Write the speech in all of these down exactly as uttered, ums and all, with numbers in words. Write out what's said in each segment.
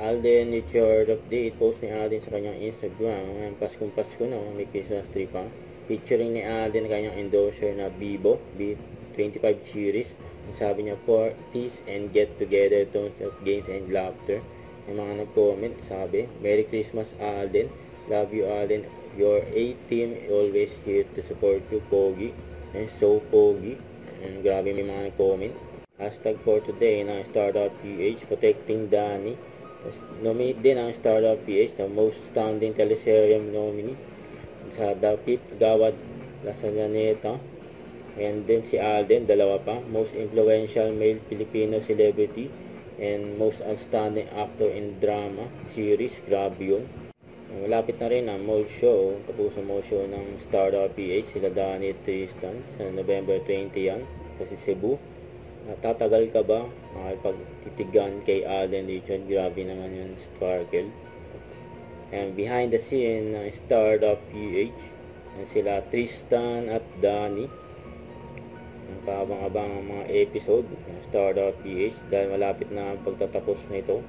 Alden Richard update, post ni Alden sa kanyang Instagram. Ngayon, Paskong Pasko na, may Christmas tree pa. Featuring ni Alden kanyang endorser na Vivo B twenty-five series. Ang sabi niya, for tease and get together, tones of games and laughter. Yung mga nag-comment, sabi, Merry Christmas Alden, love you Alden, your A-team always here to support you, Pogi. And so Pogi. And grabe, may mga nag-comment. Hashtag for today ng Startup P H, protecting Danny. Nominate din ang Startup P H, the most standing teleseryeng nominee sa Dapit Gawad Lasanganeta. And then si Alden, dalawa pa, most influential male Filipino celebrity and most outstanding actor in drama series. Grabe yun. Malapit na rin ang mall show, tapos ang mall show ng Startup P H, sila Danny Tristan sa November twentieth yan, kasi Cebu. Tatagal ka ba makipagtitigan kay Alden Richard? Grabe naman yun, Sparkle. And behind the scene ng Startup P H, yan sila Tristan at Danny. Ang kaabang-abang ang mga episode ng Startup P H dahil malapit na ang pagtatapos na ito.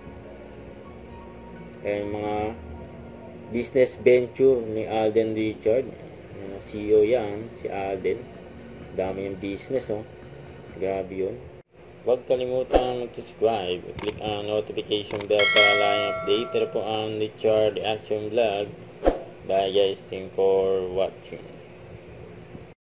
And mga business venture ni Alden Richard, C E O yan, si Alden. Dami yung business, oh. Grabe yun. Huwag kalimutan mag-subscribe. Click ang notification bell para lang update. Ito po ang Richard Action Vlog. Bye guys. Thanks for watching.